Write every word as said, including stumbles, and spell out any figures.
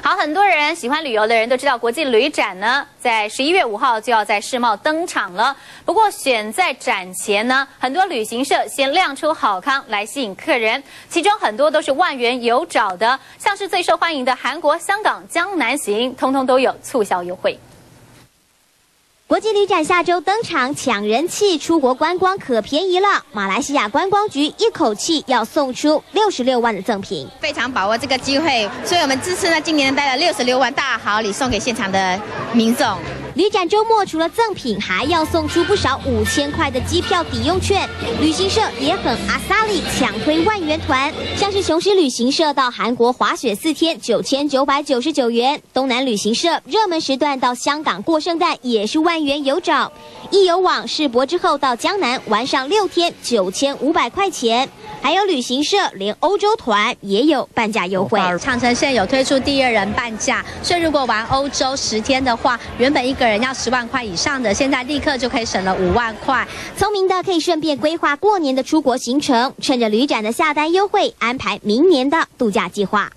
好，很多人喜欢旅游的人都知道，国际旅展呢，在十一月五号就要在世贸登场了。不过，选在展前呢，很多旅行社先亮出好康来吸引客人，其中很多都是万元有找的，像是最受欢迎的韩国、香港、江南行，通通都有促销优惠。 国际旅展下周登场，抢人气，出国观光可便宜了。马来西亚观光局一口气要送出六十六万的赠品， 非常把握这个机会，所以我们这次呢，今年带了六十六万大好礼送给现场的民众。 旅展周末除了赠品，还要送出不少五千块的机票抵用券。旅行社也很阿萨里抢推万元团，像是雄狮旅行社到韩国滑雪四天九千九百九十九元，东南旅行社热门时段到香港过圣诞也是万元有找。易游网世博之后到江南玩上六天九千五百块钱，还有旅行社连欧洲团也有半价优惠。 长城现在有推出第二人半价，所以如果玩欧洲十天的话，原本一个 人要十万块以上的，现在立刻就可以省了五万块。 聪明的可以顺便规划过年的出国行程，趁着旅展的下单优惠，安排明年的度假计划。